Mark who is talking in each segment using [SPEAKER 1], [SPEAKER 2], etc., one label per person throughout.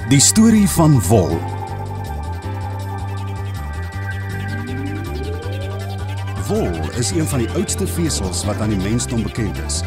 [SPEAKER 1] Die storie van wol. Wol is een van die oudste vesels wat aan die mensdom bekend is.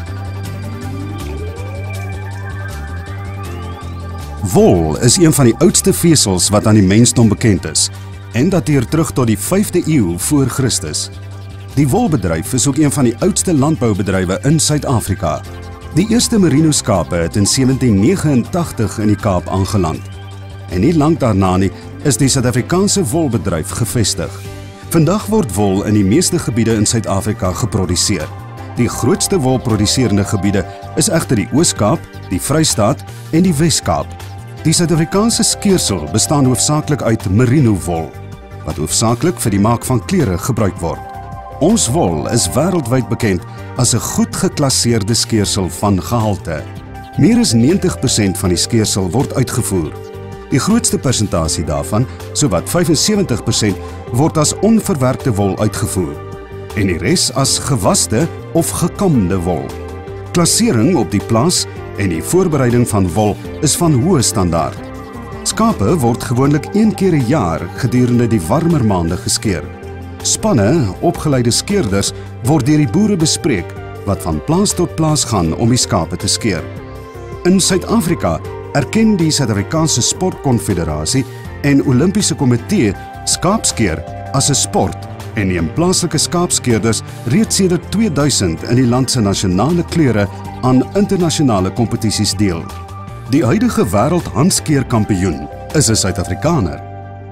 [SPEAKER 1] Wol is een van die oudste vesels wat aan die mensdom bekend is en dateer terug tot die 5de eeu voor Christus. Die wolbedryf is ook een van die oudste landboubedrywe in Suid-Afrika. Die eerste merino skape het in 1789 in die Kaap aangeland. En nie lank daarna nie is die Suid-Afrikaanse wolbedryf gevestig. Vandag word wol in die meeste gebiede in Suid-Afrika geproduseer. Die grootste wolproduserende gebiede is egter die Oos-Kaap, die Vrystaat en die Wes-Kaap. Die Suid-Afrikaanse skeersel bestaan hoofsaaklik uit merino wol, wat hoofsaaklik vir die maak van klere gebruik word. Ons wol is wêreldwyd bekend as 'n goed geklasseerde skeersel van gehalte. Meer as 90% van die skeersel word uitgevoer. Die grootste persentasie daarvan, sowat 75%, word as onverwerkte wol uitgevoer en die res as gewaste of gekamde wol. Klassering op die plaas en die voorbereiding van wol is van hoë standaard. Skape word gewoonlik 1 keer 'n jaar gedurende die warmer maande geskeer. Spanne, opgeleide skeerders, word deur die boere bespreek wat van plaas tot plaas gaan om die skape te skeer. In Suid-Afrika erken die Suid-Afrikaanse Sportkonfederasie en Olimpiese Komitee skaapskeer as 'n sport en neem plaaslike skaapskeerders reeds sedert 2000 in die land se nasionale kleure aan internasionale kompetisies deel. Die huidige wêreldhandskeerkampioen is 'n Suid-Afrikaner.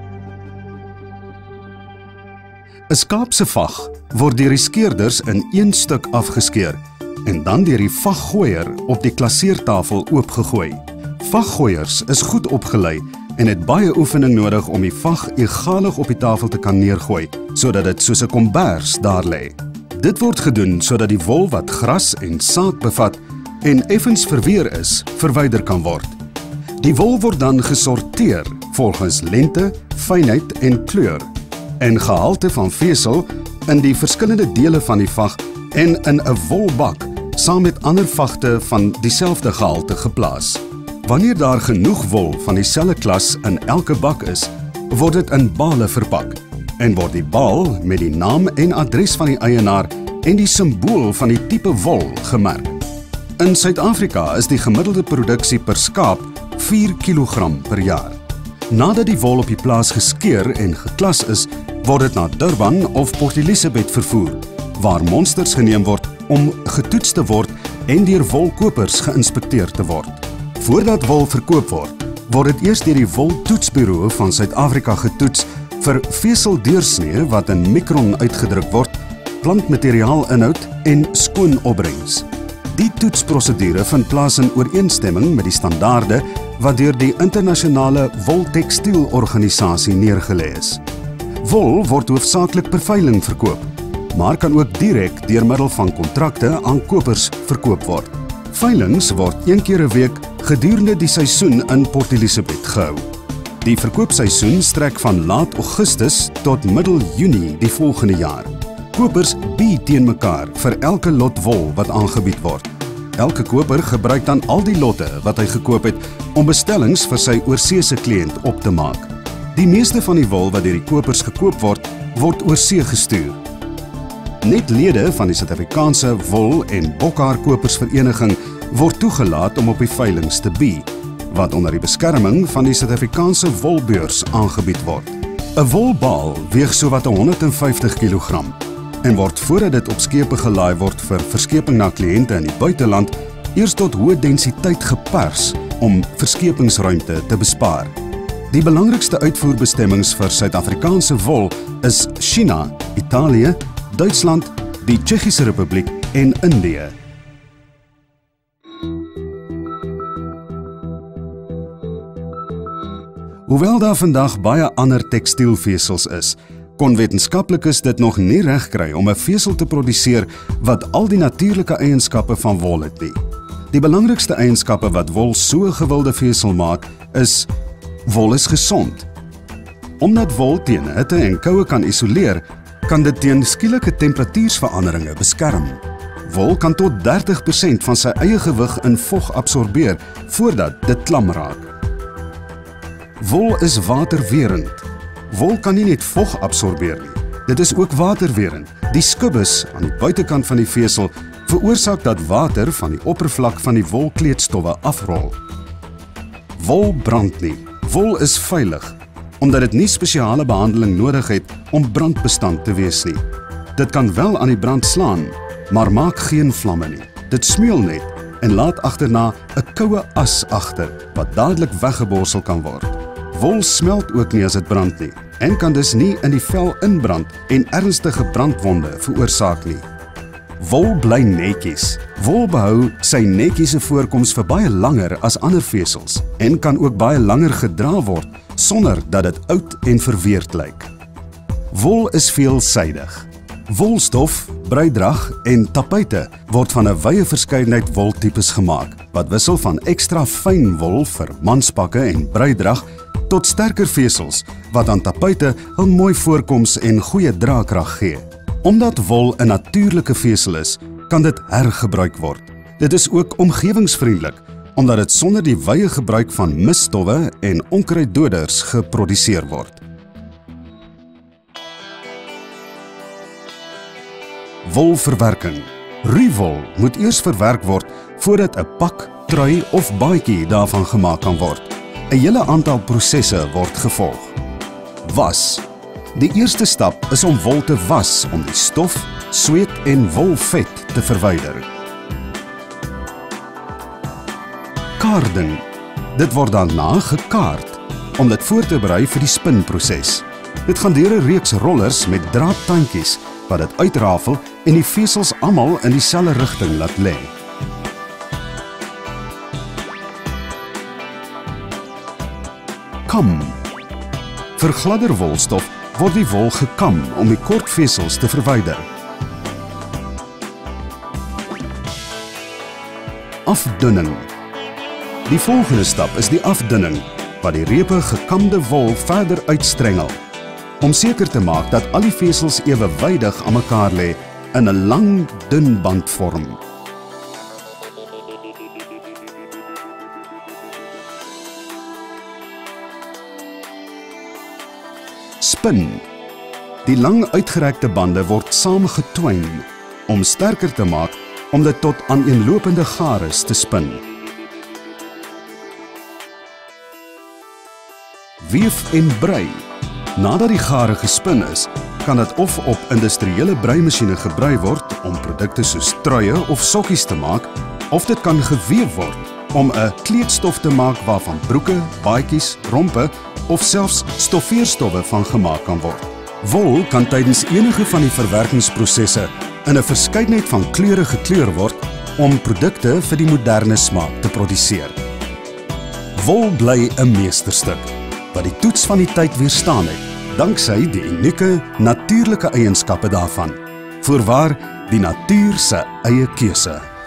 [SPEAKER 1] 'n Skaap se vag word deur die skeerders in 1 stuk afgeskeer en dan deur die vaggooier op die klasseertafel oopgegooi. Vaggooiers is goed opgelei en het baie oefening nodig om die vag egalig op die tafel te kan neergooi, sodat dit soos 'n kombers daar lê. Dit word gedoen sodat die wol wat gras en saad bevat en effens verweer is, verwyder kan word. Die wol word dan gesorteer volgens lengte, fynheid en kleur en gehalte van vesel in die verskillende dele van die vag en in 'n wolbak saam met ander vagte van dieselfde gehalte geplaas. Wanneer daar genoeg wol van dieselfde klas in elke bak is, word dit in bale verpak en word die baal met die naam en adres van die eienaar en die simbool van die tipe wol gemerk. In Suid-Afrika is die gemiddelde produksie per skaap 4 kg per jaar. Nadat die wol op die plaas geskeer en geklas is, word dit na Durban of Port Elizabeth vervoer, waar monsters geneem word om getoets te word en deur wolkopers geïnspekteer te word. Voordat wol verkoop word, word dit eers deur die Woltoetsbureau van Suid-Afrika getoets vir veseldeursnee wat in mikron uitgedruk word, plantmateriaalinhoud en skoon opbrengs. Die toetsprosedure vind plaas in ooreenstemming met die standaarde wat deur die internasionale woltekstielorganisasie neergelê is. Wol word hoofsaaklik per veiling verkoop, maar kan ook direk deur middel van kontrakte aan kopers verkoop word. Veilings word 1 keer 'n week gedurende die seisoen in Port Elizabeth gehou. Die verkoopseisoen strek van laat Augustus tot middel Junie die volgende jaar. Kopers bied teen mekaar vir elke lot wol wat aangebied word. Elke koper gebruik dan al die lotte wat hy gekoop het om bestellings vir sy oorseese kliënt op te maak. Die meeste van die wol wat deur die kopers gekoop word, word oorsee gestuur. Net lede van die Suid-Afrikaanse Wol- en Bokhaarkopersvereniging word toegelaat om op die veilings te bied, wat onder die beskerming van die Suid-Afrikaanse Wolbeurs aangebied word. 'n Wolbaal weeg sowat 150 kg en word voordat dit op skepe gelaai word vir verskeping na kliënte in die buiteland, eers tot hoë densiteit gepers om verskepingsruimte te bespaar. Die belangrikste uitvoerbestemmings vir Suid-Afrikaanse wol is China, Italië, Duitsland, die Tsjechiese Republiek en Indië. Hoewel daar vandag baie ander tekstielvesels is, kon wetenskaplikes dit nog nie regkry om 'n vesel te produseer wat al die natuurlike eienskappe van wol het nie. Die belangrikste eienskappe wat wol so 'n gewilde vesel maak, is wol is gesond. Omdat wol teen hitte en koue kan isoleer, kan dit teen skielike temperatuursveranderinge beskerm. Wol kan tot 30% van sy eie gewig in vog absorbeer voordat dit klam raak. Wol is waterwerend. Wol kan nie net vog absorbeer nie. Dit is ook waterwerend. Die skubbus aan die buitekant van die vesel veroorsaak dat water van die oppervlak van die wolkleedstowwe afrol. Wol brand nie. Wol is veilig, omdat dit nie spesiale behandeling nodig het om brandbestand te wees nie. Dit kan wel aan die brand slaan, maar maak geen vlamme nie. Dit smeul net en laat agterna 'n koue as agter, wat dadelik weggeborsel kan word. Wol smelt ook nie as dit brand nie, en kan dus nie in die vel inbrand en ernstige brandwonde veroorsaak nie. Wol bly netjies. Wol behou sy netjiese voorkoms vir baie langer as ander vesels en kan ook baie langer gedra word sonder dat dit oud en verweerd lyk. Wol is veelsidig. Wolstof, breidrag en tapuite word van 'n wye verskeidenheid woltipes gemaak, wat wissel van ekstra fyn wol vir manspakke en breidrag tot sterker vesels wat aan tapuite 'n mooi voorkoms en goeie draagkrag gee. Omdat wol 'n natuurlike vesel is, kan dit hergebruik word. Dit is ook omgewingsvriendelik, omdat dit sonder die wye gebruik van misstowwe en onkruiddoders geproduseer word. Wolverwerking. Ruwwol moet eers verwerk word voordat 'n pak, trui of baadjie daarvan gemaak kan word. 'n Hele aantal prosesse word gevolg. Was. Die eerste stap is om wol te was om die stof, sweet en wolvet te verwyder. Kaarding. Dit word daarna gekaard om dit voor te berei vir die spinproses. Dit gaan deur 'n reeks rollers met draadtandjies wat dit uitrafel en die vesels almal in dieselfde rigting laat lê. Kam. Vir gladder wolstof word die wol gekam om die kort vesels te verwyder. Afdunning. Die volgende stap is die afdunning, wat die repe gekamde wol verder uitstrengel, om seker te maak dat al die vesels ewewydig aan mekaar lê in 'n lang, dun band vorm. Spin. Die lang uitgerekte bande word saamgetwyn om sterker te maak om dit tot aaneenlopende gares te spin. Weef en brei. Nadat die gare gespin is, kan dit of op industriële breimasjiene gebrei word om produkte soos truie of sokkies te maak, of dit kan geweef word om 'n kleedstof te maak waarvan broeke, baadjies, rompe of selfs stoffeerstowwe van gemaak kan word. Wol kan tydens enige van die verwerkingsprosesse in 'n verskeidenheid van kleure gekleur word om produkte vir die moderne smaak te produseer. Wol bly 'n meesterstuk wat die toets van die tyd weerstaan het, danksy die unieke natuurlike eienskappe daarvan. Voorwaar die natuur se eie keuse.